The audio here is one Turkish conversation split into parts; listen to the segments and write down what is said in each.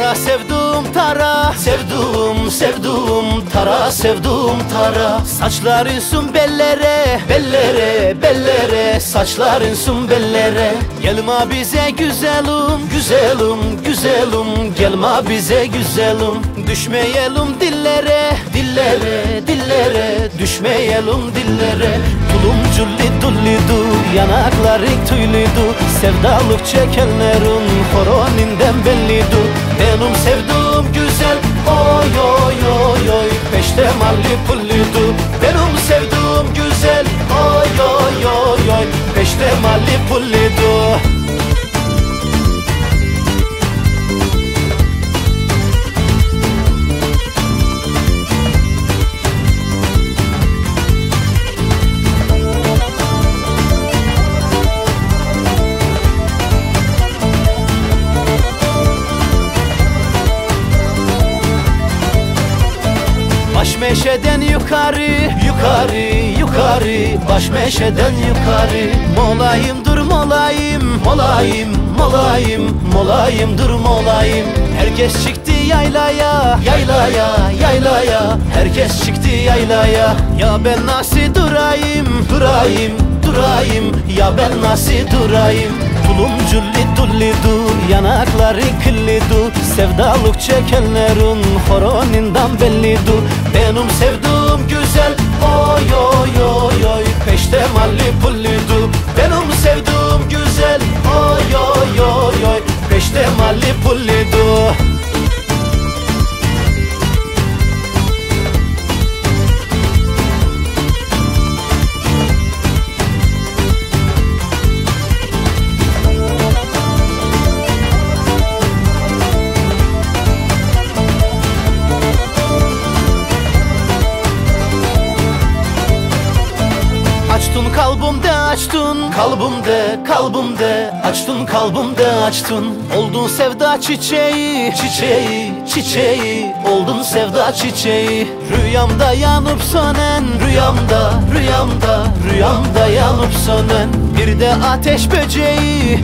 Tara sevdum tara, sevdum tara, sevdum tara. Saçların sun bellere, bellere, saçların sun bellere. Gelme bize güzelim, gelme bize güzelim. Düşmeyelim dillere, düşmeyelim dillere. Tulumculli dullidu, yanakları tüylüydü. Sevdalık çekenlerin horoninden bellidu. Benim sevduğum güzel, oy oy oy oy, peştemalli pullidu. Benim sevduğum güzel, oy oy oy oy, peştemalli pullidu. Baş meşeden yukarı, baş meşeden yukarı. Molayım dur molayım, dur molayım. Herkes çıktı yaylaya, herkes çıktı yaylaya. Ya ben nasıl durayım, ya ben nasıl durayım. Tulumculli dullidu, yanakları kıllidu. Sevdalık çekenlerin horoninden bellidu. Benim sevduğum güzel, oy oy oy oy, peştemalli pullidu. Benim sevduğum güzel, oy oy oy oy, peştemalli pullidu. Açtın kalbimde, açtın kalbimde açtın. Oldun sevda çiçeği, oldun sevda çiçeği. Rüyamda yanıp sönen, rüyamda yanıp sönen. Bir de ateş böceği,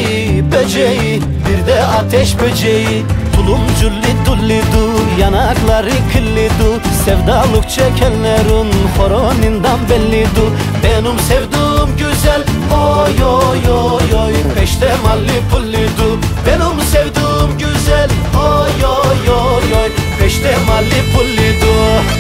bir de ateş böceği. Tulumculli dullidu, yanakları kıllidu. Sevdalık çekenlerin horoninden bellidu. Benim sevduğum güzel, oy oy oy oy, peştemalli pullidu. Benim sevduğum güzel, oy oy oy oy, peştemalli pullidu.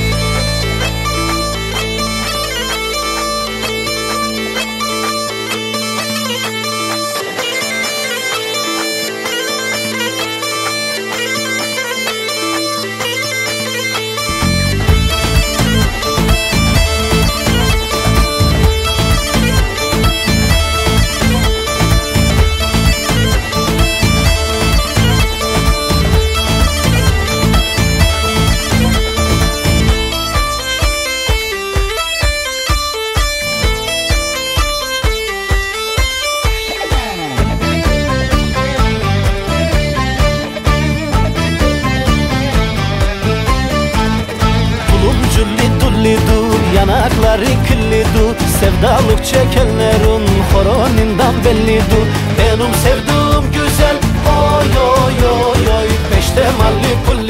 Yanakları kıllidu, sevdalık çekenlerin horoninden bellidu. Benim sevduğum güzel, oy oy oy oy, peştemalli pullidu.